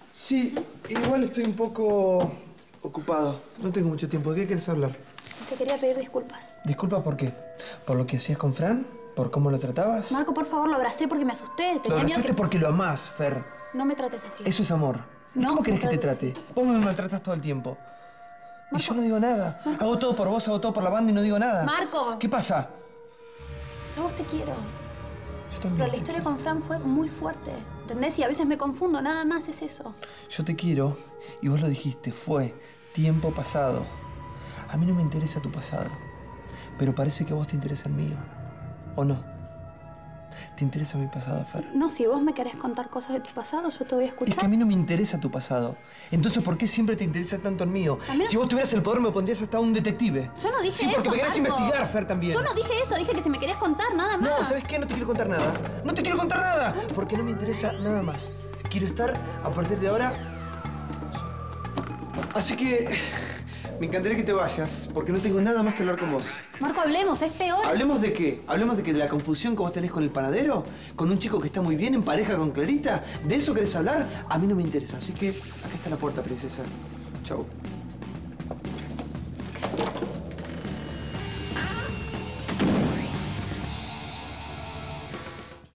Sí, igual estoy un poco ocupado. No tengo mucho tiempo. ¿De qué quieres hablar? Te quería pedir disculpas. ¿Disculpas por qué? ¿Por lo que hacías con Fran? ¿Por cómo lo tratabas? Marco, por favor, lo abracé porque me asusté. Lo abrazaste porque lo amás, Fer. No me trates así. Eso es amor. ¿Y cómo querés que te trate? Vos me maltratas todo el tiempo. Marco. Y yo no digo nada. Marco. Hago todo por vos, hago todo por la banda y no digo nada. Marco. ¿Qué pasa? Yo a vos te quiero. Yo también. Pero la historia con Fran fue muy fuerte. ¿Entendés? Y a veces me confundo, nada más es eso. Yo te quiero y vos lo dijiste, fue tiempo pasado. A mí no me interesa tu pasado, pero parece que a vos te interesa el mío. ¿O no? ¿Te interesa mi pasado, Fer? No, si vos me querés contar cosas de tu pasado, yo te voy a escuchar. Es que a mí no me interesa tu pasado. Entonces, ¿por qué siempre te interesa tanto el mío? Si vos tuvieras el poder, me pondrías hasta un detective. Yo no dije eso, Sí, porque me querés Marco. investigar, Fer, también. Yo no dije eso, dije que si me querías contar, nada más. No, ¿sabes qué? No te quiero contar nada. No te quiero contar nada, porque no me interesa nada más. Quiero estar, a partir de ahora... Así que... me encantaría que te vayas, porque no tengo nada más que hablar con vos. Marco, hablemos, es peor. ¿Hablemos de qué? ¿Hablemos de que de la confusión que vos tenés con el panadero? ¿Con un chico que está muy bien en pareja con Clarita? ¿De eso querés hablar? A mí no me interesa, así que acá está la puerta, princesa. Chau.